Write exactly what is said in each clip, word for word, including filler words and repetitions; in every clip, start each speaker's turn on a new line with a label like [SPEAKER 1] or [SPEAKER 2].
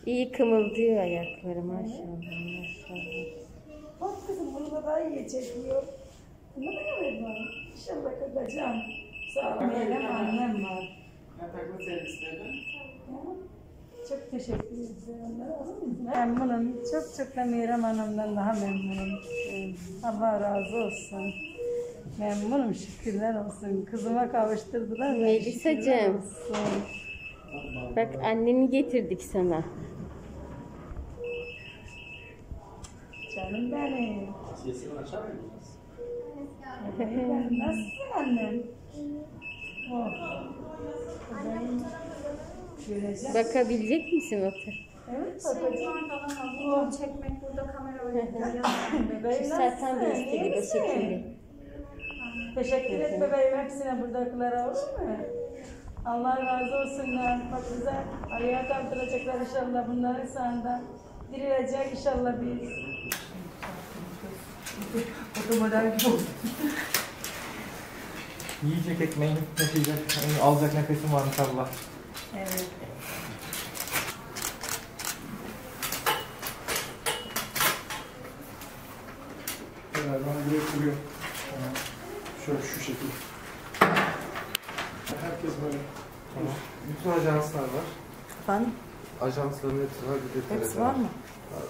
[SPEAKER 1] İyi kımıldıyor ayakları maşallah maşallah.
[SPEAKER 2] Bak kızım bunu da daha iyi çekiyor. Bunu da yemek var. İnşallah kakacağım. Sağ ol. Meryem annem var.
[SPEAKER 3] Yataklı servisleri.
[SPEAKER 2] Çok teşekkür ederim. Memnunum. Çok çok da Meryem Hanım'dan daha memnunum. Allah razı olsun. Memnunum, şükürler olsun. Kızıma kavuşturdular.
[SPEAKER 1] Melisacığım. Bak anneni getirdik sana.
[SPEAKER 2] Canım benim.
[SPEAKER 3] Sesini açar mısınız?
[SPEAKER 2] Nasılsın annem? Oh. Göreceğim.
[SPEAKER 1] Bakabilecek misin otur?
[SPEAKER 2] Evet, bakacağım. Oh.
[SPEAKER 4] Çekmek burada kamera var.
[SPEAKER 2] Bebeğim
[SPEAKER 1] Serkan da
[SPEAKER 2] nasılsın?
[SPEAKER 1] istedi
[SPEAKER 2] İyi
[SPEAKER 1] de
[SPEAKER 2] misin?
[SPEAKER 1] şekilli.
[SPEAKER 2] Teşekkür et bebeğim hepsine buradakilara, olur mu? Allah razı olsunlar. Bak bize ayağa kaldıracaklar inşallah bunların sağında. Dirilecek inşallah biz.
[SPEAKER 3] Otomodel gibi oldu. Yiyecek ekmeğini taşıyacak, yani alacak nefesim varmış Allah.
[SPEAKER 2] Evet.
[SPEAKER 3] Evet, ben buraya kuruyorum. Şöyle şu şekilde. Herkes böyle. Tamam. Bütün ajanslar var.
[SPEAKER 2] Efendim?
[SPEAKER 3] Ajansların hepsi var. Bir de
[SPEAKER 2] Hepsi var mı?
[SPEAKER 3] Var.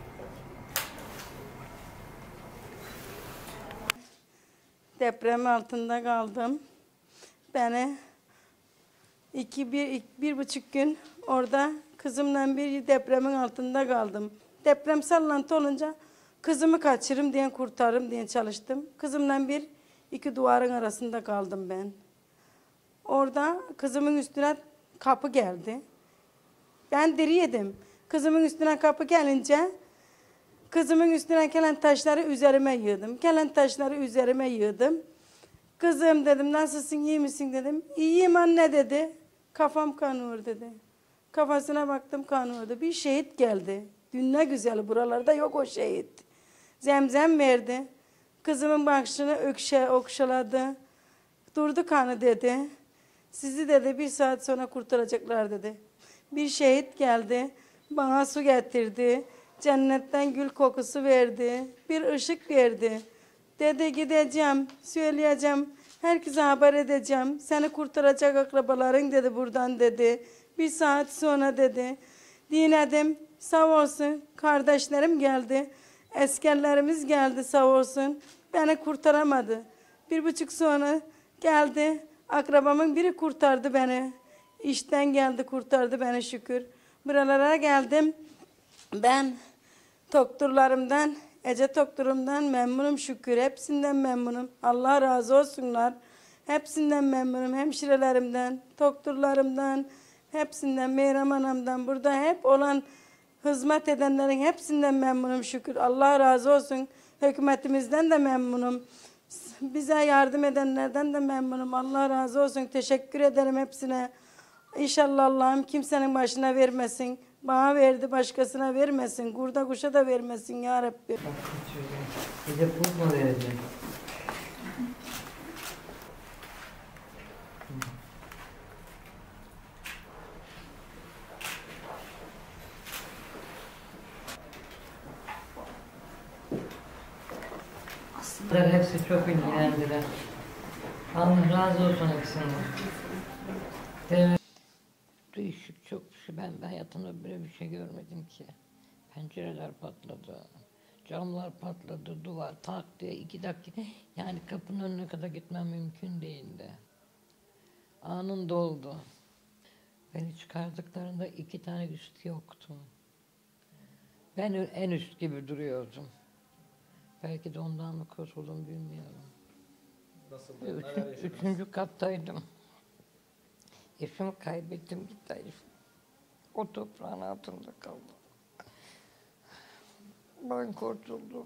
[SPEAKER 2] Deprem altında kaldım. Beni iki, bir, iki, bir buçuk gün orada kızımla bir depremin altında kaldım. Deprem sallantı olunca kızımı kaçırırım diye kurtarırım diye çalıştım. Kızımla bir iki duvarın arasında kaldım ben. Orada kızımın üstüne kapı geldi. Ben diriydim. Kızımın üstüne kapı gelince kızımın üstüne gelen taşları üzerime yığdım. Gelen taşları üzerime yığdım. Kızım dedim, nasılsın, iyi misin dedim. İyiyim anne dedi. Kafam kanıyor dedi. Kafasına baktım, kanıyordu. Bir şehit geldi. Dün ne güzel, buralarda yok o şehit. Zemzem verdi. Kızımın başını ökşe, okşaladı. Durdu kanı dedi. Sizi dedi bir saat sonra kurtaracaklar dedi. Bir şehit geldi. Bana su getirdi. Cennetten gül kokusu verdi. Bir ışık verdi. Dedi gideceğim, söyleyeceğim, herkese haber edeceğim. Seni kurtaracak akrabaların dedi buradan dedi. Bir saat sonra dedi. Dinledim, sağ olsun kardeşlerim geldi. Askerlerimiz geldi sağ olsun. Beni kurtaramadı. Bir buçuk sonra geldi. Akrabamın biri kurtardı beni. İşten geldi kurtardı beni şükür. Buralara geldim. Ben doktorlarımdan, Ece doktorumdan memnunum şükür. Hepsinden memnunum. Allah razı olsunlar. Hepsinden memnunum. Hemşirelerimden, doktorlarımdan, hepsinden, Meryem Hanım'dan, burada hep olan hizmet edenlerin hepsinden memnunum şükür. Allah razı olsun. Hükümetimizden de memnunum. Bize yardım edenlerden de memnunum. Allah razı olsun. Teşekkür ederim hepsine. İnşallah Allah'ım kimsenin başına vermesin. Bana verdi, başkasına vermesin. Kurda kuşa da vermesin ya Rabbi.
[SPEAKER 5] Bir de pul mu vereceğim? Aslında hepsi çok ilgilendiler. Allah razı olsun hepsinden. Evet. Değişik çok bir şey. Ben hayatımda böyle bir şey görmedim ki. Pencereler patladı. Camlar patladı. Duvar tak diye iki dakika. Yani kapının önüne kadar gitmem mümkün değildi. Anında oldu. Beni çıkardıklarında iki tane üst yoktu. Ben en üst gibi duruyordum. Belki de ondan mı kurtuldum bilmiyorum.
[SPEAKER 3] Nasıl?
[SPEAKER 5] Üç, üçüncü kattaydım. Eşimi kaybettim gitti herif. O toprağın altında kaldı. Ben kurtuldum.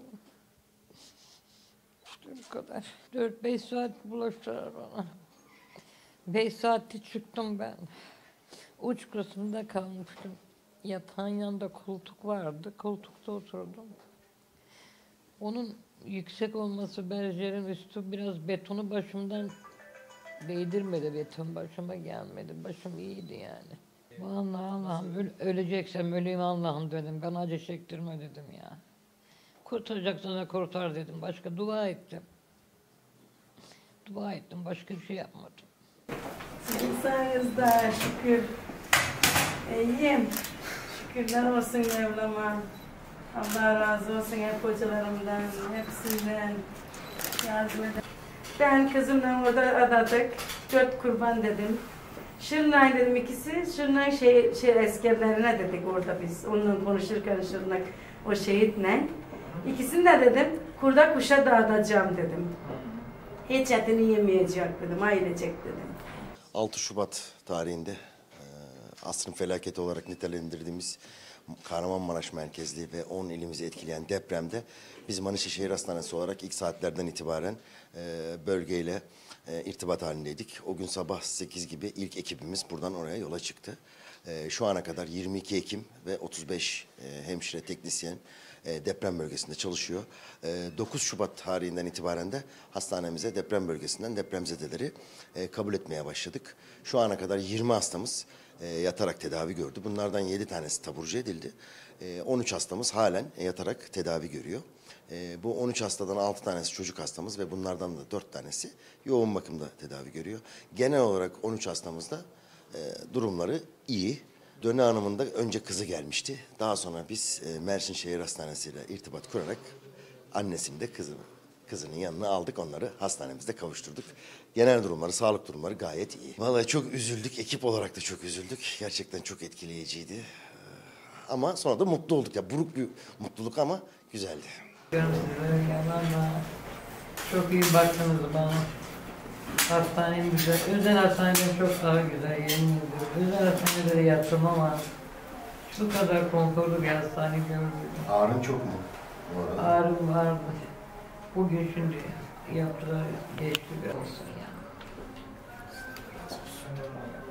[SPEAKER 5] İşte bu kadar. Dört beş saat bulaştılar bana. Beş saatte çıktım ben. Uç kısmında kalmıştım. Yatağın yanında koltuk vardı. Koltukta oturdum. Onun yüksek olması, berjerin üstü biraz betonu başımdan değdirmedi. Beton başıma gelmedi. Başım iyiydi yani. Vallahi Allah'ım öl- öleceksem öleyim Allah'ım dedim. Ben acı çektirme dedim ya. Kurtaracaksan da kurtar dedim. Başka dua ettim. Dua ettim. Başka bir şey yapmadım.
[SPEAKER 2] Sizin sayenizde şükür. İyiyim. Şükürler olsun Mevlam'a. Allah razı olsun hep hocalarımdan, hepsinden yardım eden. Ben kızımla orada adadık. Dört kurban dedim. Şırnak dedim ikisi. Şırnak şey, şey askerlerine dedik orada biz. Onunla konuşurken Şırnak o şehitle. İkisini de dedim kurda kuşa dağıtacağım dedim. Hiç etini yemeyecek dedim, ailecek dedim.
[SPEAKER 4] altı Şubat tarihinde e, asrın felaketi olarak nitelendirdiğimiz Kahramanmaraş merkezli ve on ilimizi etkileyen depremde biz Manisa Şehir Hastanesi olarak ilk saatlerden itibaren e, bölgeyle e, irtibat halindeydik. O gün sabah sekiz gibi ilk ekibimiz buradan oraya yola çıktı. E, şu ana kadar yirmi iki hekim ve otuz beş e, hemşire teknisyen e, deprem bölgesinde çalışıyor. E, dokuz Şubat tarihinden itibaren de hastanemize deprem bölgesinden depremzedeleri e, kabul etmeye başladık. Şu ana kadar yirmi hastamız e, yatarak tedavi gördü. Bunlardan yedi tanesi taburcu edildi. E, on üç hastamız halen yatarak tedavi görüyor. E, bu on üç hastadan altı tanesi çocuk hastamız ve bunlardan da dört tanesi yoğun bakımda tedavi görüyor. Genel olarak on üç hastamızda e, durumları iyi. Döne Hanım'ın da önce kızı gelmişti. Daha sonra biz e, Mersin Şehir Hastanesi ile irtibat kurarak annesini de kızını, kızının yanına aldık. Onları hastanemizde kavuşturduk. Genel durumları, sağlık durumları gayet iyi. Vallahi çok üzüldük. Ekip olarak da çok üzüldük. Gerçekten çok etkileyiciydi. Ee, Ama sonra da mutlu olduk. Ya buruk bir mutluluk ama güzeldi.
[SPEAKER 5] Diyorum size yalanla. Çok iyi baktınız bana. Hastanem güzel. Özel hastanem çok daha güzel. Yemin ediyorum. Özel hastanede de yattım ama şu kadar konforlu bir hastane görmedim.
[SPEAKER 4] Ağrın çok mu? Bu arada?
[SPEAKER 5] Ağrım vardı. Bugün şimdi yaptılar, geçti biraz olsun yani.